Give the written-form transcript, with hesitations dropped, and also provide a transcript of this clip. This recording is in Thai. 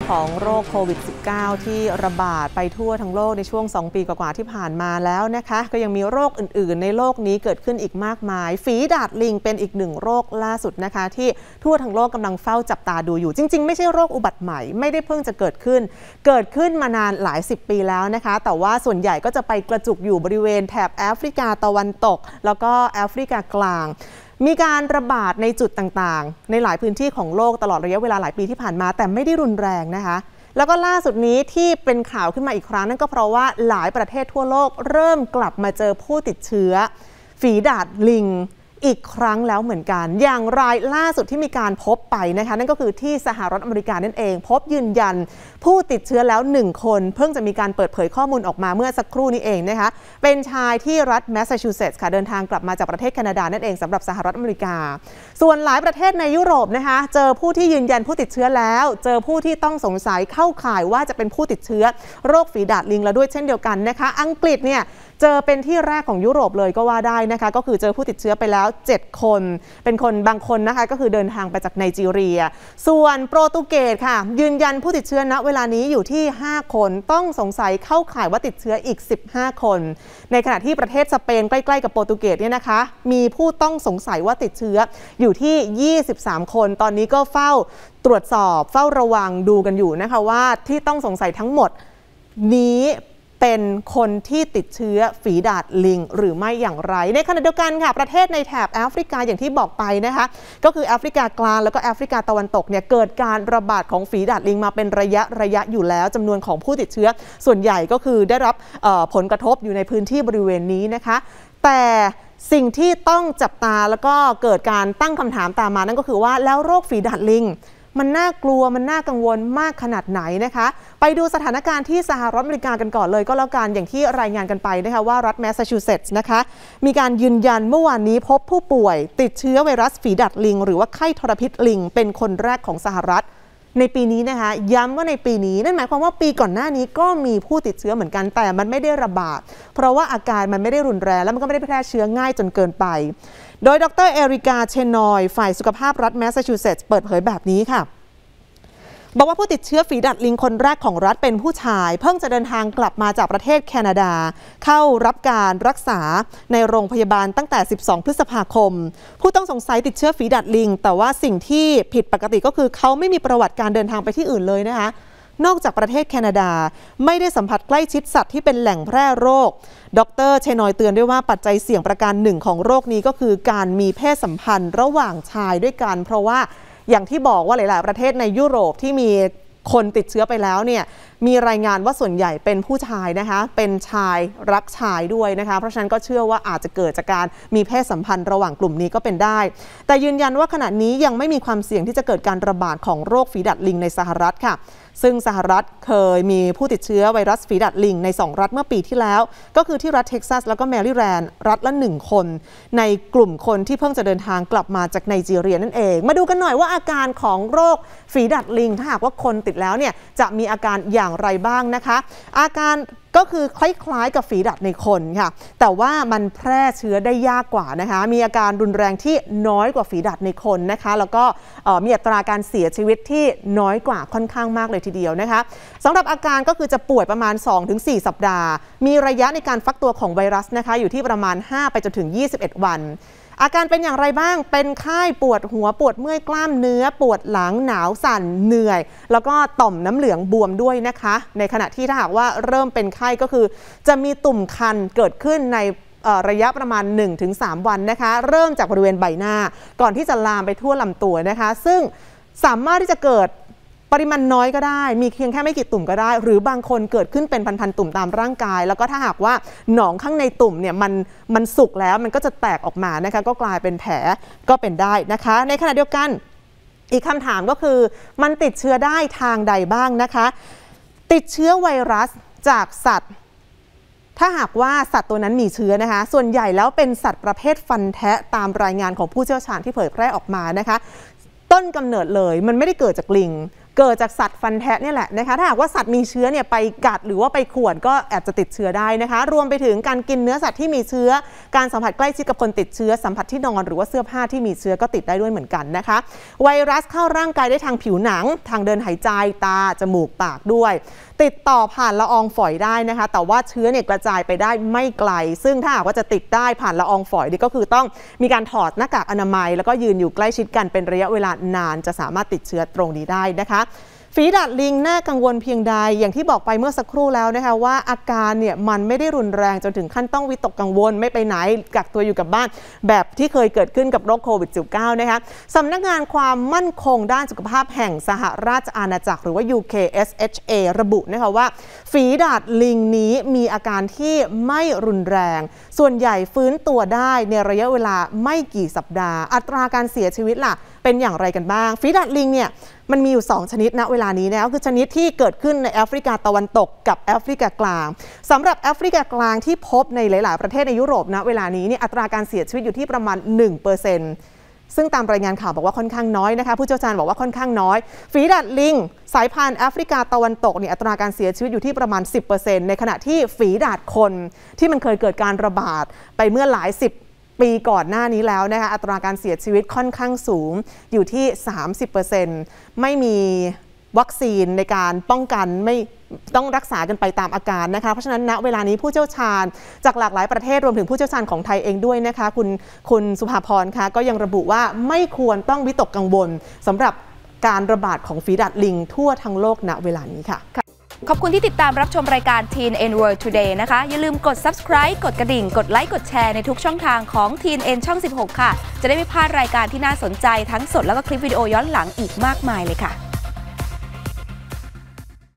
ของโรคโควิด -19 ที่ระบาดไปทั่วทั้งโลกในช่วง2 ปีกว่าๆที่ผ่านมาแล้วนะคะก็ยังมีโรคอื่นๆในโลกนี้เกิดขึ้นอีกมากมายฝีดาษลิงเป็นอีกหนึ่งโรคล่าสุดนะคะที่ทั่วทั้งโลกกำลังเฝ้าจับตาดูอยู่จริงๆไม่ใช่โรคอุบัติใหม่ไม่ได้เพิ่งจะเกิดขึ้นมานานหลาย10 ปีแล้วนะคะแต่ว่าส่วนใหญ่ก็จะไปกระจุกอยู่บริเวณแถบแอฟริกาตะวันตกแล้วก็แอฟริกากลางมีการระบาดในจุดต่างๆในหลายพื้นที่ของโลกตลอดระยะเวลาหลายปีที่ผ่านมาแต่ไม่ได้รุนแรงนะคะแล้วก็ล่าสุดนี้ที่เป็นข่าวขึ้นมาอีกครั้งนั่นก็เพราะว่าหลายประเทศทั่วโลกเริ่มกลับมาเจอผู้ติดเชื้อฝีดาษลิงอีกครั้งแล้วเหมือนกันอย่างรายล่าสุดที่มีการพบไปนะคะนั่นก็คือที่สหรัฐอเมริกานั่นเองพบยืนยันผู้ติดเชื้อแล้ว1 คนเพิ่งจะมีการเปิดเผยข้อมูลออกมาเมื่อสักครู่นี้เองนะคะเป็นชายที่รัฐแมสซาชูเซตส์ค่ะเดินทางกลับมาจากประเทศแคนาดานั่นเองสำหรับสหรัฐอเมริกาส่วนหลายประเทศในยุโรปนะคะเจอผู้ที่ยืนยันผู้ติดเชื้อแล้วเจอผู้ที่ต้องสงสัยเข้าข่ายว่าจะเป็นผู้ติดเชื้อโรคฝีดาษลิงแล้วด้วยเช่นเดียวกันนะคะอังกฤษเนี่ยเจอเป็นที่แรกของยุโรปเลยก็ว่าได้นะคะก็คือเจอผู้ติดเชื้อไปแล้ว7 คนเป็นคนบางคนนะคะก็คือเดินทางไปจากไนจีเรียส่วนโปรตุเกสค่ะยืนยันผู้ติดเชื้อณเวลานี้อยู่ที่5 คนต้องสงสัยเข้าข่ายว่าติดเชื้ออีก15 คนในขณะที่ประเทศสเปนใกล้ๆกับโปรตุเกสเนี่ยนะคะมีผู้ต้องสงสัยว่าติดเชื้ออยู่ที่23 คนตอนนี้ก็เฝ้าตรวจสอบเฝ้าระวังดูกันอยู่นะคะว่าที่ต้องสงสัยทั้งหมดนี้เป็นคนที่ติดเชื้อฝีดาษลิงหรือไม่อย่างไรในขณะเดียวกันค่ะประเทศในแถบแอฟริกาอย่างที่บอกไปนะคะก็คือแอฟริกากลางแล้วก็แอฟริกาตะวันตกเนี่ยเกิดการระบาดของฝีดาษลิงมาเป็นระยะอยู่แล้วจำนวนของผู้ติดเชื้อส่วนใหญ่ก็คือได้รับผลกระทบอยู่ในพื้นที่บริเวณนี้นะคะแต่สิ่งที่ต้องจับตาแล้วก็เกิดการตั้งคำถามตามมานั่นก็คือว่าแล้วโรคฝีดาษลิงมันน่ากลัวมันน่ากังวลมากขนาดไหนนะคะไปดูสถานการณ์ที่สหรัฐอเมริกากันก่อนเลยก็แล้วกันอย่างที่รายงานกันไปนะคะว่ารัฐแมสซาชูเซตส์นะคะมีการยืนยันเมื่อวานนี้พบผู้ป่วยติดเชื้อไวรัสฝีดาษลิงหรือว่าไข้ทรพิษลิงเป็นคนแรกของสหรัฐในปีนี้นะคะย้ำว่าในปีนี้นั่นหมายความว่าปีก่อนหน้านี้ก็มีผู้ติดเชื้อเหมือนกันแต่มันไม่ได้ระบาดเพราะว่าอาการมันไม่ได้รุนแรงและมันก็ไม่ได้แพร่เชื้อง่ายจนเกินไปโดยดร.เอริกา เชนอยฝ่ายสุขภาพรัฐแมสซาชูเซตส์เปิดเผยแบบนี้ค่ะบอกว่าผู้ติดเชื้อฝีดาษลิงคนแรกของรัฐเป็นผู้ชายเพิ่งจะเดินทางกลับมาจากประเทศแคนาดาเข้ารับการรักษาในโรงพยาบาลตั้งแต่12 พฤษภาคมผู้ต้องสงสัยติดเชื้อฝีดาษลิงแต่ว่าสิ่งที่ผิดปกติก็คือเขาไม่มีประวัติการเดินทางไปที่อื่นเลยนะคะนอกจากประเทศแคนาดาไม่ได้สัมผัสใกล้ชิดสัตว์ที่เป็นแหล่งแพร่โรคดร.เชนอยเตือนด้วยว่าปัจจัยเสี่ยงประการหนึ่งของโรคนี้ก็คือการมีเพศสัมพันธ์ระหว่างชายด้วยกันเพราะว่าอย่างที่บอกว่าหลายๆประเทศในยุโรปที่มีคนติดเชื้อไปแล้วเนี่ยมีรายงานว่าส่วนใหญ่เป็นผู้ชายนะคะเป็นชายรักชายด้วยนะคะเพราะฉะนั้นก็เชื่อว่าอาจจะเกิดจากการมีเพศสัมพันธ์ระหว่างกลุ่มนี้ก็เป็นได้แต่ยืนยันว่าขณะนี้ยังไม่มีความเสี่ยงที่จะเกิดการระบาดของโรคฝีดาษลิงในสหรัฐค่ะซึ่งสหรัฐเคยมีผู้ติดเชื้อไวรัสฝีดาษลิงใน2 รัฐเมื่อปีที่แล้วก็คือที่รัฐเท็กซัสแล้วก็แมริแลนด์รัฐละ1 คนในกลุ่มคนที่เพิ่งจะเดินทางกลับมาจากไนจีเรียนั่นเองมาดูกันหน่อยว่าอาการของโรคฝีดาษลิงถ้าหากว่าคนติดแล้วเนี่ยจะมีอาการอย่างไรบ้างนะคะอาการก็คือคล้ายๆกับฝีดาษในคนค่ะแต่ว่ามันแพร่เชื้อได้ยากกว่านะคะมีอาการรุนแรงที่น้อยกว่าฝีดาษในคนนะคะแล้วก็มีอัตราการเสียชีวิตที่น้อยกว่าค่อนข้างมากเลยทีเดียวนะคะสำหรับอาการก็คือจะป่วยประมาณ 2-4 สัปดาห์มีระยะในการฟักตัวของไวรัสนะคะอยู่ที่ประมาณ5ไปจนถึง21 วันอาการเป็นอย่างไรบ้างเป็นไข้ปวดหัวปวดเมื่อยกล้ามเนื้อปวดหลังหนาวสั่นเหนื่อยแล้วก็ต่อมน้ำเหลืองบวมด้วยนะคะในขณะที่ถ้าหากว่าเริ่มเป็นไข้ก็คือจะมีตุ่มคันเกิดขึ้นในระยะประมาณ 1-3 วันนะคะเริ่มจากบริเวณใบหน้าก่อนที่จะลามไปทั่วลำตัวนะคะซึ่งสามารถที่จะเกิดปริมาณน้อยก็ได้มีเพียงแค่ไม่กี่ตุ่มก็ได้หรือบางคนเกิดขึ้นเป็นพันๆตุ่มตามร่างกายแล้วก็ถ้าหากว่าหนองข้างในตุ่มเนี่ยมันสุกแล้วมันก็จะแตกออกมานะคะก็กลายเป็นแผลก็เป็นได้นะคะในขณะเดียวกันอีกคำถามก็คือมันติดเชื้อได้ทางใดบ้างนะคะติดเชื้อไวรัสจากสัตว์ถ้าหากว่าสัตว์ตัวนั้นมีเชื้อนะคะส่วนใหญ่แล้วเป็นสัตว์ประเภทฟันแทะตามรายงานของผู้เชี่ยวชาญที่เผยแพร่ออกมานะคะต้นกำเนิดเลยมันไม่ได้เกิดจากลิงเกิดจากสัตว์ฟันแทะนี่แหละนะคะถ้าหากว่าสัตว์มีเชื้อเนี่ยไปกัดหรือว่าไปข่วนก็อาจจะติดเชื้อได้นะคะรวมไปถึงการกินเนื้อสัตว์ที่มีเชื้อการสัมผัสใกล้ชิดกับคนติดเชื้อสัมผัสที่นอนหรือว่าเสื้อผ้าที่มีเชื้อก็ติดได้ด้วยเหมือนกันนะคะไวรัสเข้าร่างกายได้ทางผิวหนังทางเดินหายใจตาจมูกปากด้วยติดต่อผ่านละอองฝอยได้นะคะแต่ว่าเชื้อเนี่ยกระจายไปได้ไม่ไกลซึ่งถ้าหากว่าจะติดได้ผ่านละอองฝอยนี่ก็คือต้องมีการถอดหน้ากากอนามัยแล้วก็ยืนอยู่ใกล้ชิดกันเป็นระยะเวลานานจะสามารถติดเชื้อตรงนี้ได้นะคะฝีดาษลิงน่ากังวลเพียงใดอย่างที่บอกไปเมื่อสักครู่แล้วนะคะว่าอาการเนี่ยมันไม่ได้รุนแรงจนถึงขั้นต้องวิตกกังวลไม่ไปไหนกักตัวอยู่กับบ้านแบบที่เคยเกิดขึ้นกับโรคโควิด -19 นะคะสำนักงานความมั่นคงด้านสุขภาพแห่งสหราชอาณาจักรหรือว่า UKSHA ระบุนะคะว่าฝีดาษลิงนี้มีอาการที่ไม่รุนแรงส่วนใหญ่ฟื้นตัวได้ในระยะเวลาไม่กี่สัปดาห์อัตราการเสียชีวิตล่ะเป็นอย่างไรกันบ้างฝีดาษลิงเนี่ยมันมีอยู่2ชนิดณเวลานี้นะคือชนิดที่เกิดขึ้นในแอฟริกาตะวันตกกับแอฟริกากลางสำหรับแอฟริกากลางที่พบในหลายๆประเทศในยุโรปณเวลานี้เนี่ยอัตราการเสียชีวิตอยู่ที่ประมาณ 1% ซึ่งตามรายงานข่าวบอกว่าค่อนข้างน้อยนะคะผู้เชี่ยวชาญบอกว่าค่อนข้างน้อยฝีดาษลิงสายพันธุ์แอฟริกาตะวันตกเนี่ยอัตราการเสียชีวิตอยู่ที่ประมาณ 10% ในขณะที่ฝีดาษคนที่มันเคยเกิดการระบาดไปเมื่อหลาย10ปีก่อนหน้านี้แล้วนะคะอัตราการเสียชีวิตค่อนข้างสูงอยู่ที่ 30% ไม่มีวัคซีนในการป้องกันไม่ต้องรักษากันไปตามอาการนะคะเพราะฉะนั้นณเวลานี้ผู้เชี่ยวชาญจากหลากหลายประเทศรวมถึงผู้เชี่ยวชาญของไทยเองด้วยนะคะคุณสุภาพรคะก็ยังระบุว่าไม่ควรต้องวิตกกังวลสำหรับการระบาดของฝีดาษลิงทั่วทั้งโลกณเวลานี้ค่ะขอบคุณที่ติดตามรับชมรายการ TNN World Today นะคะอย่าลืมกด subscribe กดกระดิ่งกดไลค์กดแชร์ในทุกช่องทางของ TNN ช่อง 16 ค่ะจะได้ไม่พลาดรายการที่น่าสนใจทั้งสดแล้วก็คลิปวิดีโอย้อนหลังอีกมากมายเลยค่ะ